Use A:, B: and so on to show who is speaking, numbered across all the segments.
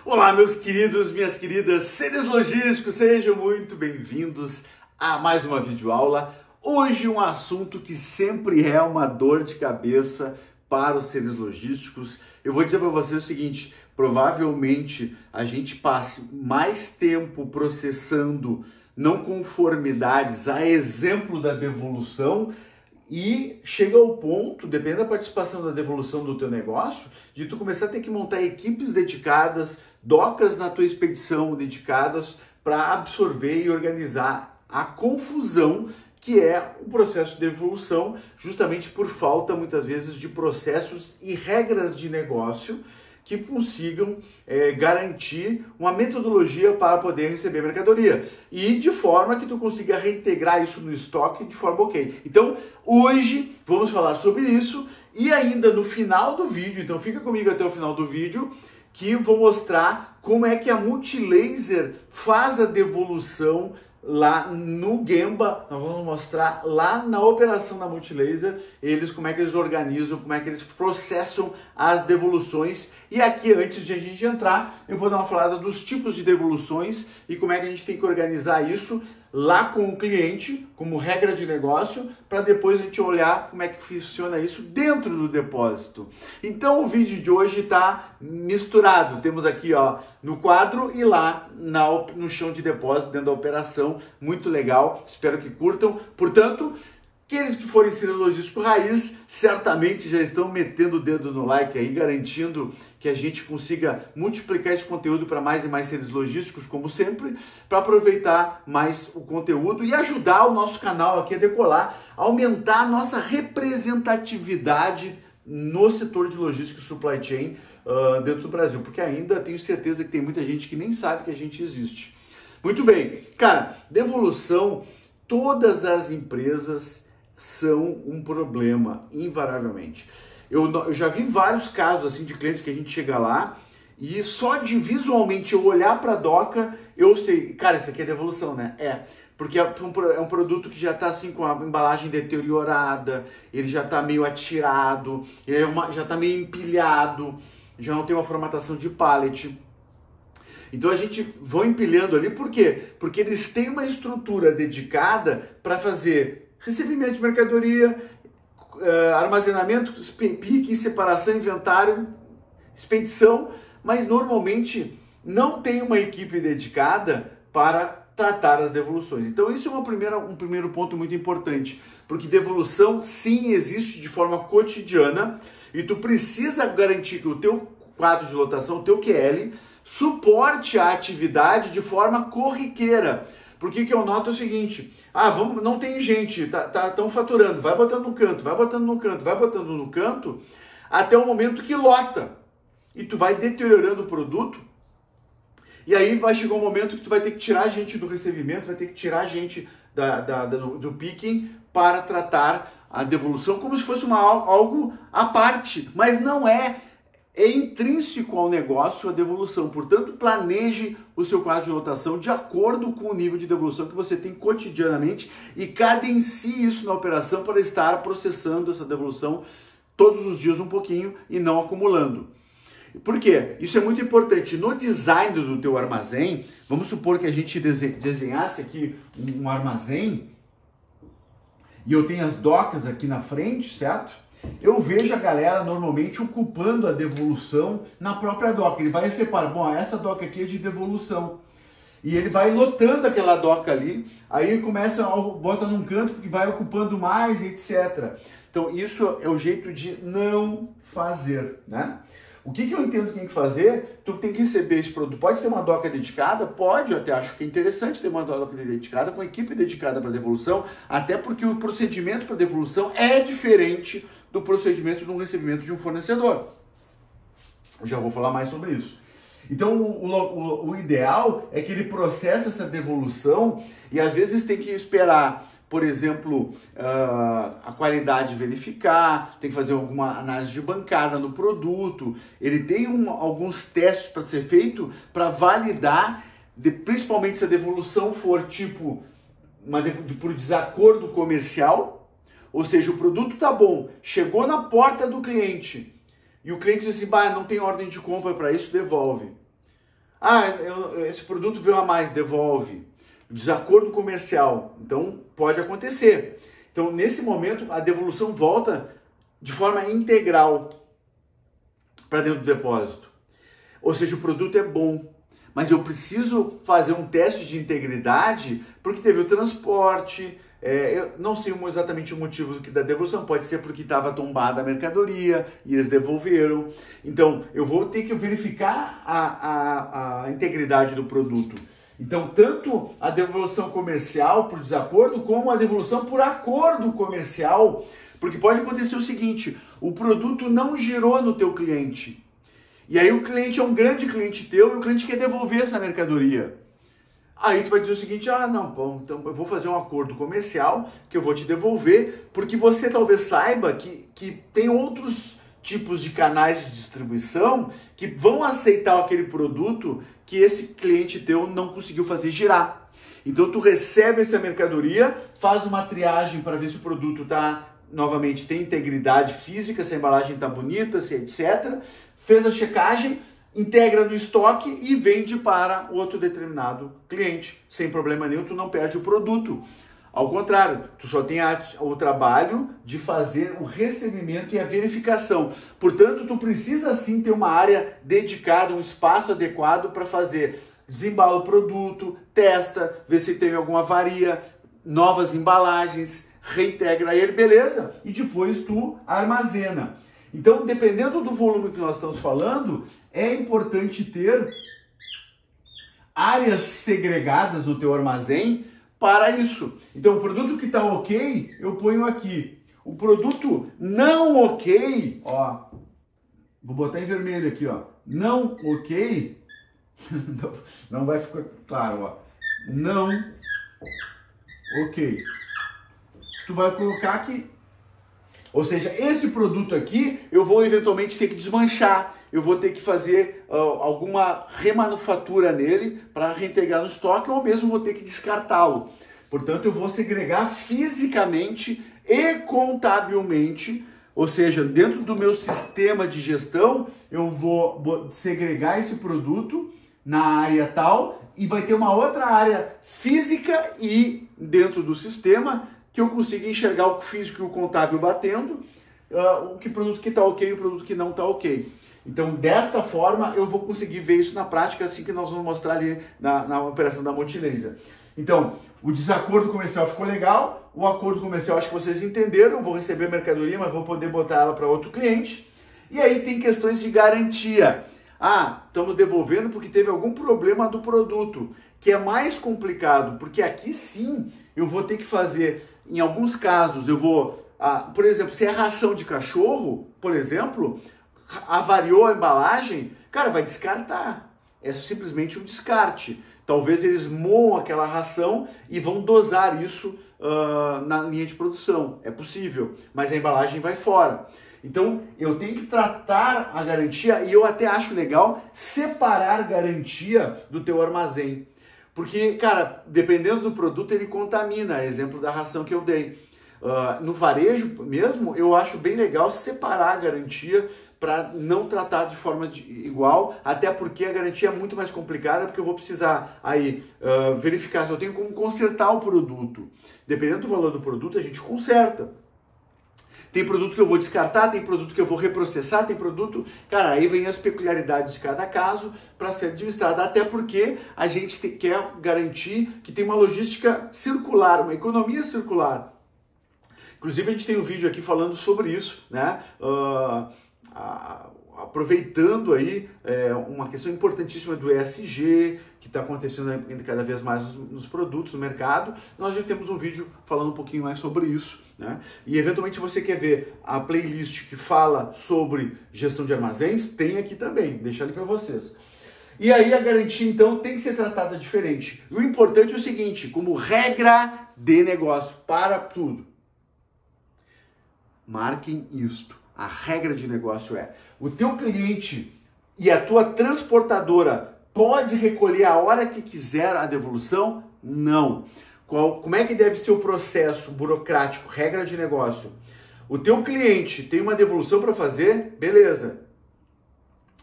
A: Olá, meus queridos, minhas queridas seres logísticos, sejam muito bem-vindos a mais uma videoaula. Hoje um assunto que sempre é uma dor de cabeça para os seres logísticos. Eu vou dizer para vocês o seguinte, provavelmente a gente passe mais tempo processando não conformidades, a exemplo da devolução, e chega ao ponto, dependendo da participação da devolução do teu negócio, de tu começar a ter que montar equipes dedicadas, docas na tua expedição dedicadas para absorver e organizar a confusão que é o processo de devolução, justamente por falta, muitas vezes, de processos e regras de negócio que consigam garantir uma metodologia para poder receber mercadoria e de forma que tu consiga reintegrar isso no estoque de forma ok. Então, hoje vamos falar sobre isso e ainda no final do vídeo, então fica comigo até o final do vídeo, que eu vou mostrar como é que a Multilaser faz a devolução lá no Gemba. Nós vamos mostrar lá na operação da Multilaser, como é que eles organizam, como é que eles processam as devoluções. E aqui, antes de a gente entrar, eu vou dar uma falada dos tipos de devoluções e como é que a gente tem que organizar isso lá com o cliente, como regra de negócio, para depois a gente olhar como é que funciona isso dentro do depósito. Então o vídeo de hoje está misturado. Temos aqui no quadro e lá no chão de depósito, dentro da operação. Muito legal, espero que curtam. Portanto, aqueles que forem ser logístico raiz, certamente já estão metendo o dedo no like aí, garantindo que a gente consiga multiplicar esse conteúdo para mais e mais seres logísticos, como sempre, para aproveitar mais o conteúdo e ajudar o nosso canal aqui a decolar, aumentar a nossa representatividade no setor de logística e supply chain dentro do Brasil, porque ainda tenho certeza que tem muita gente que nem sabe que a gente existe. Muito bem, cara, devolução, todas as empresas são um problema, invariavelmente. Eu já vi vários casos assim de clientes que a gente chega lá e só de visualmente eu olhar para a doca, eu sei, cara, isso aqui é devolução, né? Porque é um produto que já está assim com a embalagem deteriorada, ele já está meio atirado, ele já está meio empilhado, já não tem uma formatação de pallet. Então a gente vai empilhando ali, por quê? Porque eles têm uma estrutura dedicada para fazer recebimento de mercadoria, armazenamento, pique, separação, inventário, expedição, mas normalmente não tem uma equipe dedicada para tratar as devoluções. Então isso é um primeiro ponto muito importante, porque devolução sim existe de forma cotidiana e tu precisa garantir que o teu quadro de lotação, o teu QL, suporte a atividade de forma corriqueira. Porque que eu noto é o seguinte, não tem gente, estão faturando, vai botando no canto, vai botando no canto, vai botando no canto, até o momento que lota. E tu vai deteriorando o produto, e aí vai chegar um momento que tu vai ter que tirar a gente do recebimento, vai ter que tirar a gente do picking para tratar a devolução como se fosse algo à parte, mas não é. É intrínseco ao negócio a devolução, portanto, planeje o seu quadro de lotação de acordo com o nível de devolução que você tem cotidianamente e cadencie isso na operação para estar processando essa devolução todos os dias um pouquinho e não acumulando. Por quê? Isso é muito importante. No design do teu armazém, vamos supor que a gente desenhasse aqui um armazém e eu tenho as docas aqui na frente, certo? Eu vejo a galera normalmente ocupando a devolução na própria doca. Ele vai separar, essa doca aqui é de devolução. E ele vai lotando aquela doca ali, aí bota num canto porque vai ocupando mais, etc. Então isso é o jeito de não fazer, né? O que eu entendo que tem que fazer? Tu tem que receber esse produto. Pode ter uma doca dedicada? Pode, eu até acho que é interessante ter uma doca dedicada, com equipe dedicada para devolução, até porque o procedimento para devolução é diferente do procedimento de um recebimento de um fornecedor. Eu já vou falar mais sobre isso. Então, o ideal é que ele processe essa devolução e às vezes tem que esperar, por exemplo, a qualidade verificar, tem que fazer alguma análise de bancada no produto, ele tem alguns testes para ser feito para validar, principalmente se a devolução for tipo por desacordo comercial, ou seja, o produto tá bom, chegou na porta do cliente e o cliente diz assim, não tem ordem de compra para isso, devolve. Esse produto veio a mais, devolve. Desacordo comercial. Então, pode acontecer. Então, nesse momento, a devolução volta de forma integral para dentro do depósito. Ou seja, o produto é bom, mas eu preciso fazer um teste de integridade porque teve o transporte. Eu não sei exatamente o motivo da devolução, pode ser porque estava tombada a mercadoria e eles devolveram. Então, eu vou ter que verificar a integridade do produto. Então, tanto a devolução comercial por desacordo, como a devolução por acordo comercial, porque pode acontecer o seguinte, o produto não girou no teu cliente. E aí o cliente é um grande cliente teu e o cliente quer devolver essa mercadoria. Aí tu vai dizer o seguinte, não, bom, então eu vou fazer um acordo comercial que eu vou te devolver, porque você talvez saiba que tem outros tipos de canais de distribuição que vão aceitar aquele produto que esse cliente teu não conseguiu fazer girar. Então tu recebe essa mercadoria, faz uma triagem para ver se o produto novamente tem integridade física, se a embalagem está bonita, se etc. Fez a checagem, integra no estoque e vende para outro determinado cliente. Sem problema nenhum, tu não perde o produto. Ao contrário, tu só tem o trabalho de fazer o recebimento e a verificação. Portanto, tu precisa sim ter uma área dedicada, um espaço adequado para fazer. Desembala o produto, testa, vê se tem alguma avaria, novas embalagens, reintegra ele, beleza? E depois tu armazena. Então, dependendo do volume que nós estamos falando, é importante ter áreas segregadas no teu armazém para isso. Então, o produto que está ok, eu ponho aqui. O produto não ok, vou botar em vermelho aqui, não ok, não vai ficar claro, não ok. Tu vai colocar aqui. Ou seja, esse produto aqui eu vou eventualmente ter que desmanchar, eu vou ter que fazer alguma remanufatura nele para reintegrar no estoque ou mesmo vou ter que descartá-lo. Portanto, eu vou segregar fisicamente e contabilmente, ou seja, dentro do meu sistema de gestão, eu vou segregar esse produto na área tal e vai ter uma outra área física e dentro do sistema que eu consiga enxergar o físico e o contábil batendo, o produto que está ok e o produto que não está ok. Então, desta forma, eu vou conseguir ver isso na prática, assim que nós vamos mostrar ali na operação da Multilaser. Então, o desacordo comercial ficou legal, o acordo comercial acho que vocês entenderam, vou receber a mercadoria, mas vou poder botar ela para outro cliente. E aí tem questões de garantia. Estamos devolvendo porque teve algum problema do produto, que é mais complicado, porque aqui sim eu vou ter que fazer, em alguns casos eu vou, por exemplo, se é ração de cachorro, por exemplo, avariou a embalagem, cara, vai descartar. É simplesmente um descarte. Talvez eles moam aquela ração e vão dosar isso na linha de produção. É possível, mas a embalagem vai fora. Então, eu tenho que tratar a garantia e eu até acho legal separar garantia do teu armazém. Porque, cara, dependendo do produto, ele contamina. Exemplo da ração que eu dei. No varejo mesmo, eu acho bem legal separar a garantia para não tratar de forma igual, até porque a garantia é muito mais complicada, porque eu vou precisar aí verificar se eu tenho como consertar o produto. Dependendo do valor do produto, a gente conserta. Tem produto que eu vou descartar, tem produto que eu vou reprocessar, tem produto... Cara, aí vem as peculiaridades de cada caso para ser administrado, até porque a gente quer garantir que tem uma logística circular, uma economia circular. Inclusive, a gente tem um vídeo aqui falando sobre isso, né? Aproveitando aí uma questão importantíssima do ESG, que está acontecendo cada vez mais nos produtos, no mercado. Nós já temos um vídeo falando um pouquinho mais sobre isso, né? E eventualmente você quer ver a playlist que fala sobre gestão de armazéns, tem aqui também, deixa ali para vocês. E aí a garantia então tem que ser tratada diferente. E o importante é o seguinte, como regra de negócio, para tudo. Marquem isto. A regra de negócio é, o teu cliente e a tua transportadora pode recolher a hora que quiser a devolução? Não. Como é que deve ser o processo burocrático, regra de negócio? O teu cliente tem uma devolução para fazer? Beleza.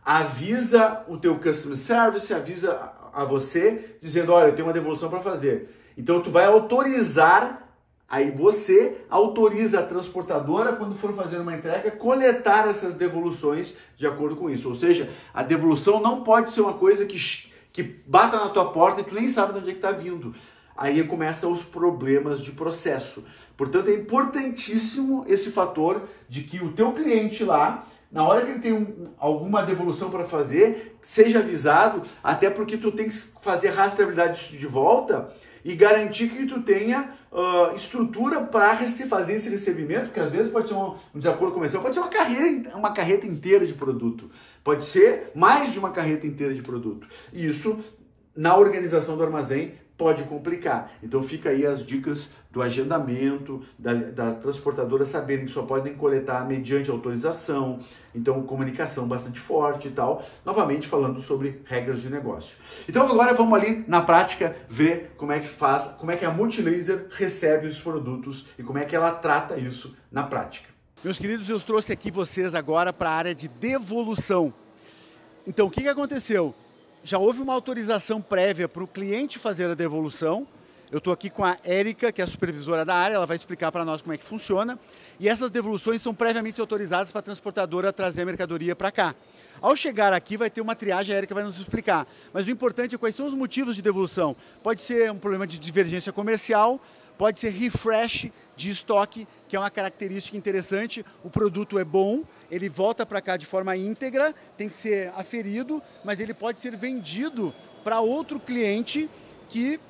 A: avisa o teu customer service, avisa a você, dizendo, olha, eu tenho uma devolução para fazer. Então tu vai autorizar, aí você autoriza a transportadora, quando for fazer uma entrega, coletar essas devoluções de acordo com isso. Ou seja, a devolução não pode ser uma coisa que bata na tua porta e tu nem sabe de onde é que está vindo. Aí começam os problemas de processo. Portanto, é importantíssimo esse fator de que o teu cliente lá, na hora que ele tem alguma devolução para fazer, seja avisado, até porque tu tem que fazer rastreabilidade de volta e garantir que tu tenha estrutura para fazer esse recebimento, porque às vezes pode ser um desacordo comercial, pode ser uma carreta inteira de produto, pode ser mais de uma carreta inteira de produto. E isso, na organização do armazém, pode complicar. Então fica aí as dicas do agendamento, das transportadoras saberem que só podem coletar mediante autorização, então comunicação bastante forte e tal, novamente falando sobre regras de negócio. Então agora vamos ali na prática ver como é que faz, como é que a Multilaser recebe os produtos e como é que ela trata isso na prática. Meus queridos, eu trouxe aqui vocês agora para a área de devolução. Então o que aconteceu? Já houve uma autorização prévia para o cliente fazer a devolução. Eu estou aqui com a Érica, que é a supervisora da área, ela vai explicar para nós como é que funciona. E essas devoluções são previamente autorizadas para a transportadora trazer a mercadoria para cá. Ao chegar aqui vai ter uma triagem, a Érica vai nos explicar. Mas o importante é quais são os motivos de devolução. Pode ser um problema de divergência comercial, pode ser refresh de estoque, que é uma característica interessante. O produto é bom, ele volta para cá de forma íntegra, tem que ser aferido, mas ele pode ser vendido para outro cliente que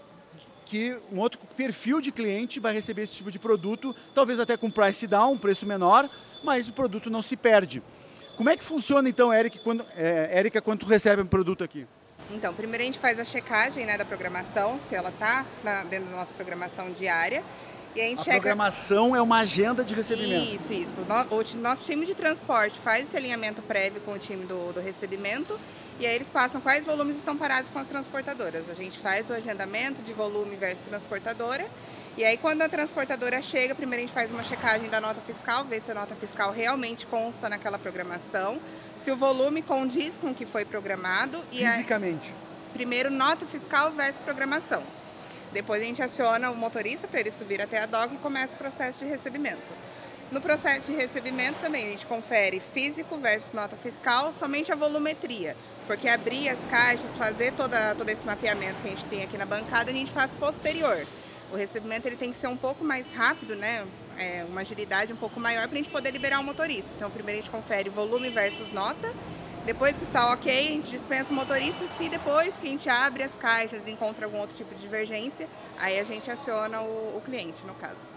A: um outro perfil de cliente vai receber esse tipo de produto, talvez até com price down, um preço menor, mas o produto não se perde. Como é que funciona então, Érica, quando tu recebe um produto aqui?
B: Então, primeiro a gente faz a checagem, né, da programação, se ela está dentro da nossa programação diária. E a gente checa...
A: programação é uma agenda de recebimento.
B: Isso. O nosso time de transporte faz esse alinhamento prévio com o time do recebimento e aí eles passam quais volumes estão parados com as transportadoras. A gente faz o agendamento de volume versus transportadora e aí quando a transportadora chega, primeiro a gente faz uma checagem da nota fiscal, ver se a nota fiscal realmente consta naquela programação, se o volume condiz com o que foi programado.
A: Fisicamente.
B: Primeiro, nota fiscal versus programação. Depois a gente aciona o motorista para ele subir até a dock e começa o processo de recebimento. No processo de recebimento também a gente confere físico versus nota fiscal, somente a volumetria, porque abrir as caixas, fazer todo esse mapeamento que a gente tem aqui na bancada, a gente faz posterior. O recebimento ele tem que ser um pouco mais rápido, né? Uma agilidade um pouco maior para a gente poder liberar o motorista. Então primeiro a gente confere volume versus nota. Depois que está ok, a gente dispensa o motorista. Se depois que a gente abre as caixas e encontra algum outro tipo de divergência, aí a gente aciona o cliente, no caso.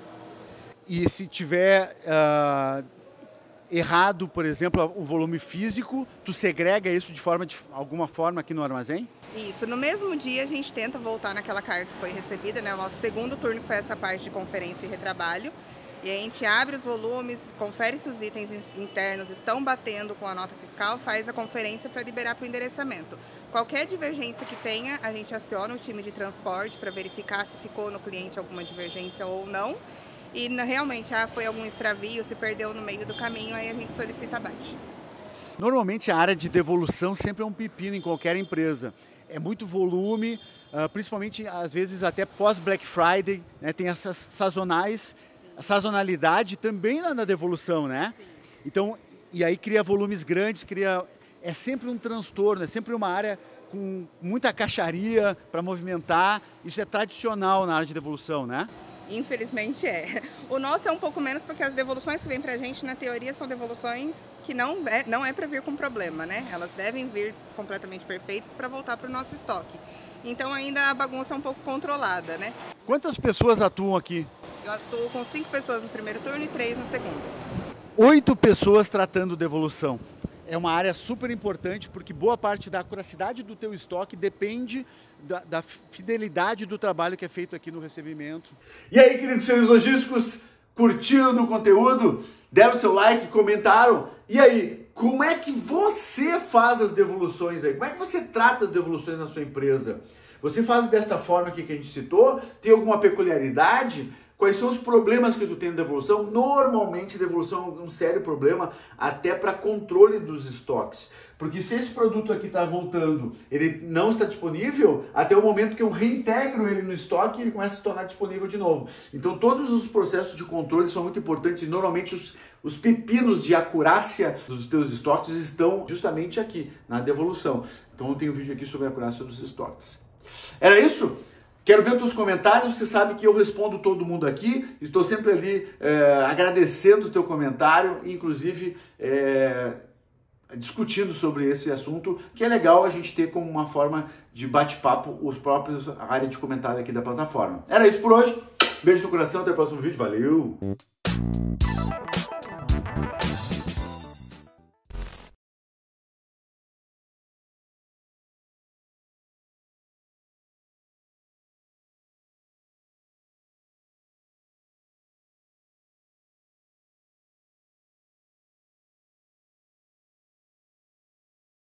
A: E se tiver errado, por exemplo, o volume físico, tu segrega isso de alguma forma aqui no armazém?
B: Isso. No mesmo dia a gente tenta voltar naquela carga que foi recebida, né? O nosso segundo turno foi essa parte de conferência e retrabalho. E a gente abre os volumes, confere se os itens internos estão batendo com a nota fiscal, faz a conferência para liberar para o endereçamento. Qualquer divergência que tenha, a gente aciona o time de transporte para verificar se ficou no cliente alguma divergência ou não. E realmente foi algum extravio, se perdeu no meio do caminho, aí a gente solicita abaixo. Normalmente
A: a área de devolução sempre é um pepino em qualquer empresa. É muito volume, principalmente às vezes até pós-Black Friday, né, tem essas sazonalidade também na devolução, né?
B: Sim.
A: Então, e aí cria volumes grandes, é sempre um transtorno, é sempre uma área com muita caixaria para movimentar. Isso é tradicional na área de devolução, né?
B: Infelizmente é. O nosso é um pouco menos porque as devoluções que vêm pra gente, na teoria, são devoluções que não é para vir com problema, né? Elas devem vir completamente perfeitas para voltar para o nosso estoque. Então ainda a bagunça é um pouco controlada, né?
A: Quantas pessoas atuam aqui?
B: Eu atuo com 5 pessoas no primeiro turno e 3 no segundo.
A: 8 pessoas tratando devolução. É uma área super importante porque boa parte da acuracidade do teu estoque depende da fidelidade do trabalho que é feito aqui no recebimento. E aí, queridos seres logísticos, curtiram do conteúdo? Deram seu like, comentaram? E aí, como é que você faz as devoluções aí? Como é que você trata as devoluções na sua empresa? Você faz desta forma aqui que a gente citou? Tem alguma peculiaridade? Quais são os problemas que tu tem na devolução? Normalmente, devolução é um sério problema até para controle dos estoques. Porque se esse produto aqui está voltando, ele não está disponível, até o momento que eu reintegro ele no estoque, ele começa a se tornar disponível de novo. Então, todos os processos de controle são muito importantes e normalmente os pepinos de acurácia dos teus estoques estão justamente aqui, na devolução. Então, eu tenho um vídeo aqui sobre a acurácia dos estoques. Era isso? Quero ver os teus comentários, você sabe que eu respondo todo mundo aqui, estou sempre ali agradecendo o teu comentário, inclusive discutindo sobre esse assunto, que é legal a gente ter como uma forma de bate-papo os próprios área de comentário aqui da plataforma. Era isso por hoje, beijo no coração, até o próximo vídeo, valeu!